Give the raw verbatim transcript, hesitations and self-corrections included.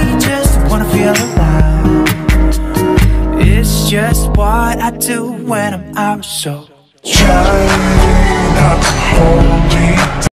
just wanna feel alive. It's just what I do when I'm out, so try not to hold me